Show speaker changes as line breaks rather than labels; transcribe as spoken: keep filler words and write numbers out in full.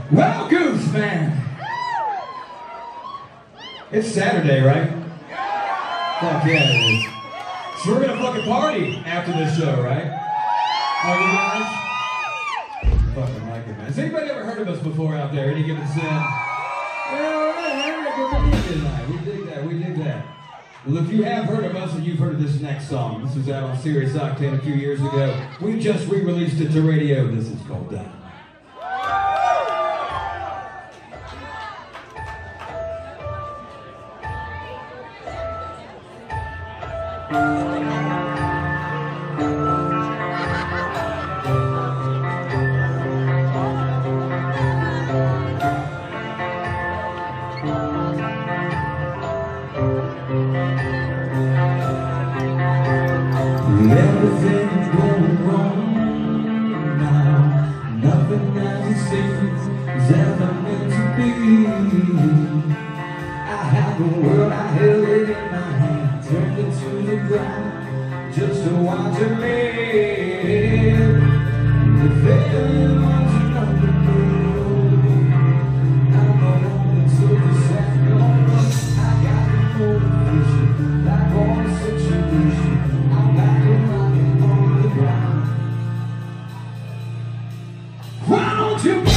Well, Goose, man. It's Saturday, right? Fuck yeah, it is. So we're gonna fucking party after this show, right? Are you guys? Fucking like it, man. Has anybody ever heard of us before out there? Any given sin? Yeah, all right, all right, good tonight. We dig that, we dig that. Well, if you have heard of us and you've heard of this next song, this was out on Sirius Octane a few years ago. We just re-released it to radio. This is called Done.
Everything's going wrong now. Nothing as it seems is ever meant to be. I had the world, I held it in my hand, turned it to the ground just to watch it live. The failure was another road. I'm the one that took the second over. I got the motivation, like all the situation. I'm back in my on the ground. Why don't you